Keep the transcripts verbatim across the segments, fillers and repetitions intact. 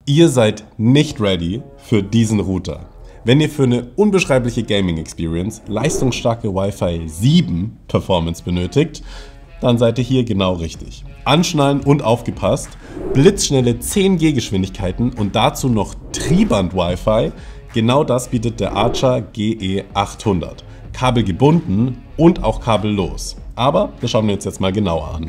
Ihr seid nicht ready für diesen Router. Wenn ihr für eine unbeschreibliche Gaming-Experience leistungsstarke Wi-Fi sieben Performance benötigt, dann seid ihr hier genau richtig. Anschnallen und aufgepasst, blitzschnelle zehn G Geschwindigkeiten und dazu noch Triband-Wi-Fi, genau das bietet der Archer G E achthundert. Kabelgebunden und auch kabellos. Aber das schauen wir uns jetzt mal genauer an.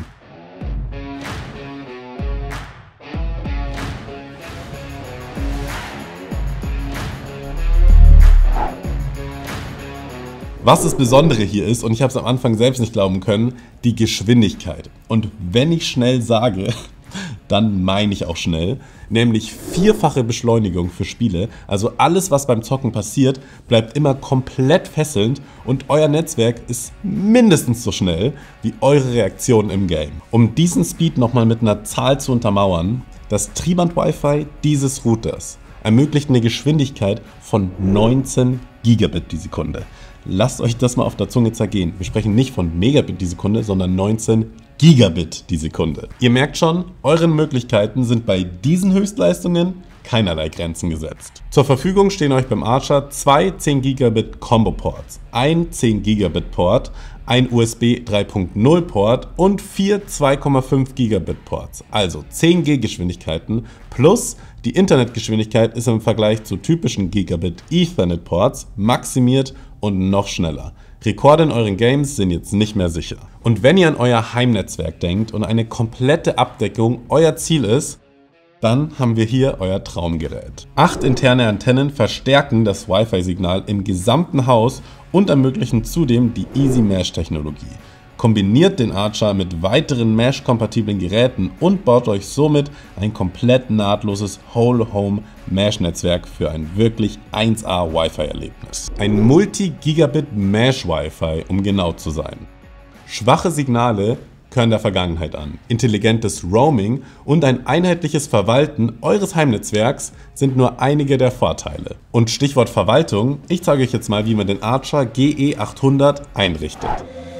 Was das Besondere hier ist, und ich habe es am Anfang selbst nicht glauben können, die Geschwindigkeit. Und wenn ich schnell sage, dann meine ich auch schnell, nämlich vierfache Beschleunigung für Spiele. Also alles, was beim Zocken passiert, bleibt immer komplett fesselnd und euer Netzwerk ist mindestens so schnell wie eure Reaktion im Game. Um diesen Speed nochmal mit einer Zahl zu untermauern, das Triband-Wi-Fi dieses Routers ermöglicht eine Geschwindigkeit von neunzehn Gigabit die Sekunde. Lasst euch das mal auf der Zunge zergehen. Wir sprechen nicht von Megabit die Sekunde, sondern neunzehn Gigabit die Sekunde. Ihr merkt schon, euren Möglichkeiten sind bei diesen Höchstleistungen keinerlei Grenzen gesetzt. Zur Verfügung stehen euch beim Archer zwei zehn Gigabit Combo Ports, ein zehn Gigabit Port, ein U S B drei Punkt null Port und vier zwei Komma fünf Gigabit Ports. Also zehn G Geschwindigkeiten plus die Internetgeschwindigkeit ist im Vergleich zu typischen Gigabit Ethernet Ports maximiert und noch schneller. Rekorde in euren Games sind jetzt nicht mehr sicher. Und wenn ihr an euer Heimnetzwerk denkt und eine komplette Abdeckung euer Ziel ist, dann haben wir hier euer Traumgerät. Acht interne Antennen verstärken das Wi-Fi-Signal im gesamten Haus und ermöglichen zudem die Easy Mesh-Technologie. Kombiniert den Archer mit weiteren Mesh-kompatiblen Geräten und baut euch somit ein komplett nahtloses Whole-Home-Mesh-Netzwerk für ein wirklich eins A Wi-Fi-Erlebnis. Ein Multi-Gigabit-Mesh-Wi-Fi, um genau zu sein. Schwache Signale gehören der Vergangenheit an. Intelligentes Roaming und ein einheitliches Verwalten eures Heimnetzwerks sind nur einige der Vorteile. Und Stichwort Verwaltung, ich zeige euch jetzt mal, wie man den Archer G E achthundert einrichtet.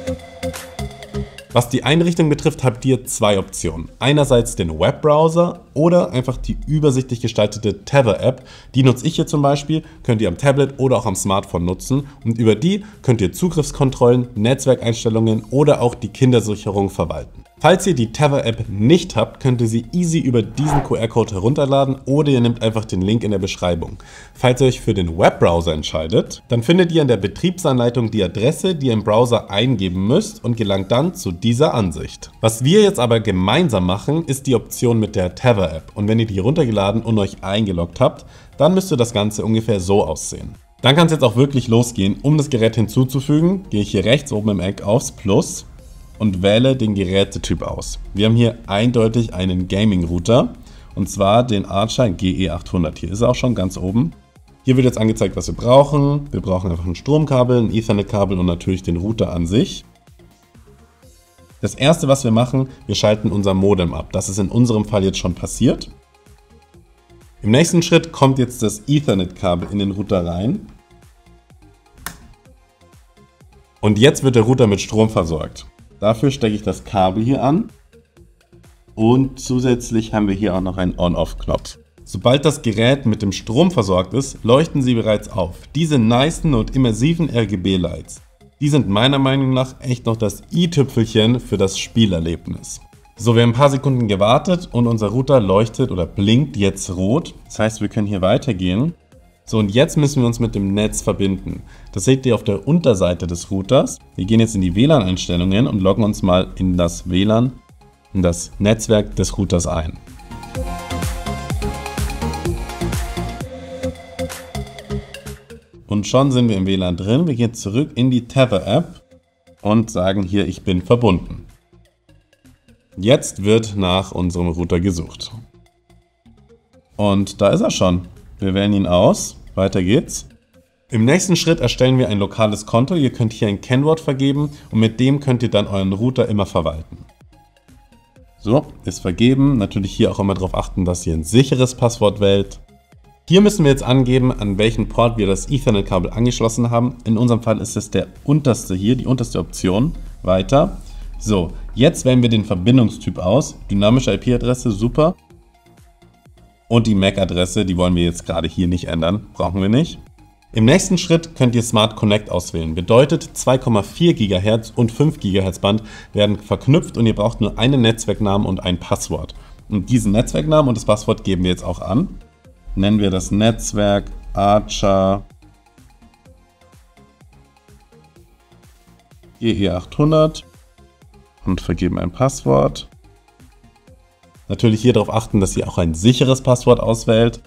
Was die Einrichtung betrifft, habt ihr zwei Optionen. Einerseits den Webbrowser oder einfach die übersichtlich gestaltete Tether-App. Die nutze ich hier zum Beispiel, könnt ihr am Tablet oder auch am Smartphone nutzen. Und über die könnt ihr Zugriffskontrollen, Netzwerkeinstellungen oder auch die Kindersicherung verwalten. Falls ihr die Tether-App nicht habt, könnt ihr sie easy über diesen Q R-Code herunterladen oder ihr nehmt einfach den Link in der Beschreibung. Falls ihr euch für den Webbrowser entscheidet, dann findet ihr in der Betriebsanleitung die Adresse, die ihr im Browser eingeben müsst und gelangt dann zu dieser Ansicht. Was wir jetzt aber gemeinsam machen, ist die Option mit der Tether-App. Und wenn ihr die runtergeladen und euch eingeloggt habt, dann müsste das Ganze ungefähr so aussehen. Dann kann es jetzt auch wirklich losgehen. Um das Gerät hinzuzufügen, gehe ich hier rechts oben im Eck aufs Plus und wähle den Gerätetyp aus. Wir haben hier eindeutig einen Gaming-Router und zwar den Archer G E achthundert. Hier ist er auch schon ganz oben. Hier wird jetzt angezeigt, was wir brauchen. Wir brauchen einfach ein Stromkabel, ein Ethernet-Kabel und natürlich den Router an sich. Das erste, was wir machen, wir schalten unser Modem ab. Das ist in unserem Fall jetzt schon passiert. Im nächsten Schritt kommt jetzt das Ethernet-Kabel in den Router rein. Und jetzt wird der Router mit Strom versorgt. Dafür stecke ich das Kabel hier an und zusätzlich haben wir hier auch noch einen On-Off-Knopf. Sobald das Gerät mit dem Strom versorgt ist, leuchten sie bereits auf. Diese nicen und immersiven R G B-Lights, die sind meiner Meinung nach echt noch das i-Tüpfelchen für das Spielerlebnis. So, wir haben ein paar Sekunden gewartet und unser Router leuchtet oder blinkt jetzt rot. Das heißt, wir können hier weitergehen. So, und jetzt müssen wir uns mit dem Netz verbinden. Das seht ihr auf der Unterseite des Routers. Wir gehen jetzt in die W L A N-Einstellungen und loggen uns mal in das W L A N, in das Netzwerk des Routers ein. Und schon sind wir im W L A N drin. Wir gehen zurück in die Tether-App und sagen hier, ich bin verbunden. Jetzt wird nach unserem Router gesucht. Und da ist er schon. Wir wählen ihn aus. Weiter geht's. Im nächsten Schritt erstellen wir ein lokales Konto. Ihr könnt hier ein Kennwort vergeben und mit dem könnt ihr dann euren Router immer verwalten. So, ist vergeben. Natürlich hier auch immer darauf achten, dass ihr ein sicheres Passwort wählt. Hier müssen wir jetzt angeben, an welchen Port wir das Ethernet-Kabel angeschlossen haben. In unserem Fall ist es der unterste hier, die unterste Option. Weiter. So, jetzt wählen wir den Verbindungstyp aus. Dynamische I P-Adresse, super. Und die M A C-Adresse, die wollen wir jetzt gerade hier nicht ändern, brauchen wir nicht. Im nächsten Schritt könnt ihr Smart Connect auswählen. Bedeutet, zwei Komma vier Gigahertz und fünf Gigahertz Band werden verknüpft und ihr braucht nur einen Netzwerknamen und ein Passwort. Und diesen Netzwerknamen und das Passwort geben wir jetzt auch an. Nennen wir das Netzwerk Archer G E achthundert und vergeben ein Passwort. Natürlich hier darauf achten, dass ihr auch ein sicheres Passwort auswählt.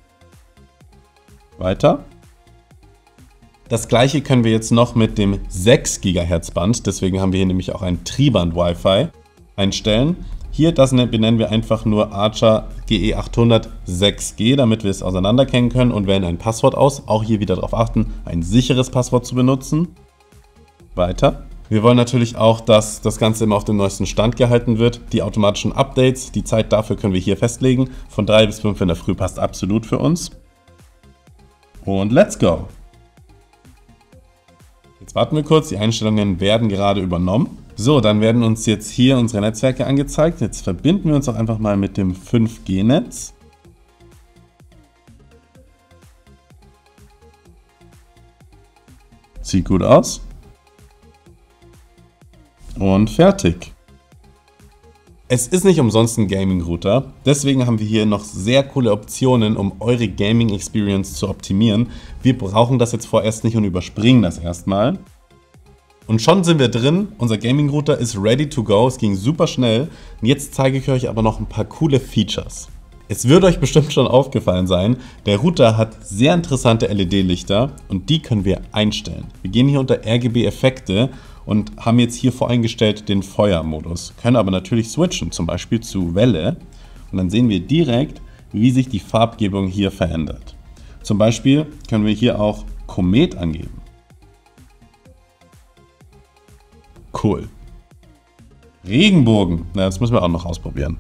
Weiter. Das gleiche können wir jetzt noch mit dem sechs Gigahertz Band, deswegen haben wir hier nämlich auch ein Triband Wi-Fi, einstellen. Hier, das benennen wir einfach nur Archer G E achthundert sechs G, damit wir es auseinanderkennen können und wählen ein Passwort aus. Auch hier wieder darauf achten, ein sicheres Passwort zu benutzen. Weiter. Wir wollen natürlich auch, dass das Ganze immer auf dem neuesten Stand gehalten wird. Die automatischen Updates, die Zeit dafür können wir hier festlegen. Von drei bis fünf in der Früh passt absolut für uns. Und let's go! Jetzt warten wir kurz, die Einstellungen werden gerade übernommen. So, dann werden uns jetzt hier unsere Netzwerke angezeigt. Jetzt verbinden wir uns auch einfach mal mit dem fünf G Netz. Sieht gut aus. Und fertig. Es ist nicht umsonst ein Gaming-Router, deswegen haben wir hier noch sehr coole Optionen, um eure Gaming-Experience zu optimieren. Wir brauchen das jetzt vorerst nicht und überspringen das erstmal. Und schon sind wir drin, unser Gaming-Router ist ready to go, es ging super schnell. Und jetzt zeige ich euch aber noch ein paar coole Features. Es wird euch bestimmt schon aufgefallen sein, der Router hat sehr interessante L E D-Lichter und die können wir einstellen. Wir gehen hier unter R G B-Effekte und haben jetzt hier voreingestellt den Feuermodus. Können aber natürlich switchen, zum Beispiel zu Welle. Und dann sehen wir direkt, wie sich die Farbgebung hier verändert. Zum Beispiel können wir hier auch Komet angeben. Cool. Regenbogen. Na, das müssen wir auch noch ausprobieren.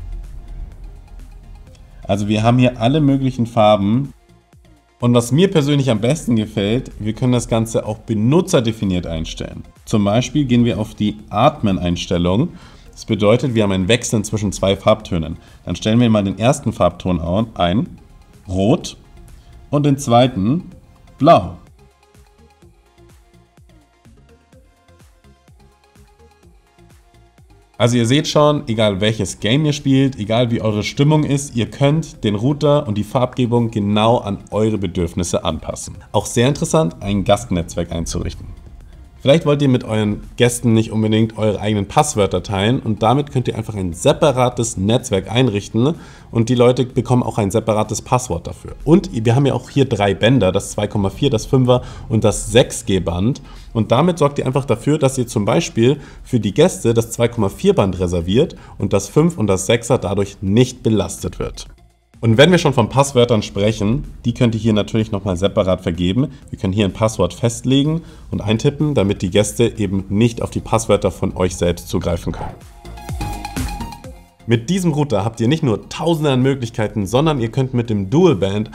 Also wir haben hier alle möglichen Farben. Und was mir persönlich am besten gefällt, wir können das Ganze auch benutzerdefiniert einstellen. Zum Beispiel gehen wir auf die Atmen-Einstellung. Das bedeutet, wir haben ein Wechseln zwischen zwei Farbtönen. Dann stellen wir mal den ersten Farbton ein, Rot, und den zweiten, Blau. Also ihr seht schon, egal welches Game ihr spielt, egal wie eure Stimmung ist, ihr könnt den Router und die Farbgebung genau an eure Bedürfnisse anpassen. Auch sehr interessant, ein Gastnetzwerk einzurichten. Vielleicht wollt ihr mit euren Gästen nicht unbedingt eure eigenen Passwörter teilen und damit könnt ihr einfach ein separates Netzwerk einrichten und die Leute bekommen auch ein separates Passwort dafür. Und wir haben ja auch hier drei Bänder, das zwei Komma vier, das fünfer und das sechs G Band und damit sorgt ihr einfach dafür, dass ihr zum Beispiel für die Gäste das zwei Komma vier Band reserviert und das fünf und das sechser dadurch nicht belastet wird. Und wenn wir schon von Passwörtern sprechen, die könnt ihr hier natürlich nochmal separat vergeben. Wir können hier ein Passwort festlegen und eintippen, damit die Gäste eben nicht auf die Passwörter von euch selbst zugreifen können. Mit diesem Router habt ihr nicht nur tausende an Möglichkeiten, sondern ihr könnt mit dem Dual Band...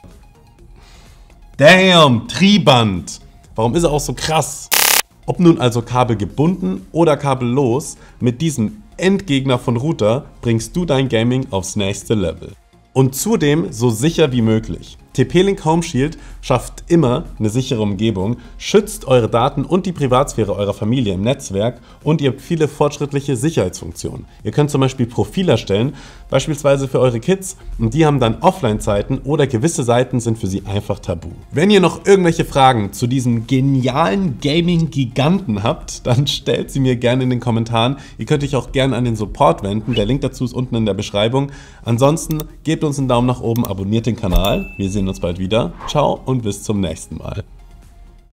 Damn, Triband! Warum ist er auch so krass? Ob nun also kabelgebunden oder kabellos, mit diesem Endgegner von Router bringst du dein Gaming aufs nächste Level. Und zudem so sicher wie möglich. T P-Link Home Shield schafft immer eine sichere Umgebung, schützt eure Daten und die Privatsphäre eurer Familie im Netzwerk und ihr habt viele fortschrittliche Sicherheitsfunktionen. Ihr könnt zum Beispiel Profile erstellen, beispielsweise für eure Kids, und die haben dann Offline-Zeiten oder gewisse Seiten sind für sie einfach tabu. Wenn ihr noch irgendwelche Fragen zu diesem genialen Gaming-Giganten habt, dann stellt sie mir gerne in den Kommentaren. Ihr könnt euch auch gerne an den Support wenden, der Link dazu ist unten in der Beschreibung. Ansonsten gebt uns einen Daumen nach oben, abonniert den Kanal. Wir sehen uns bald wieder. Ciao und bis zum nächsten Mal.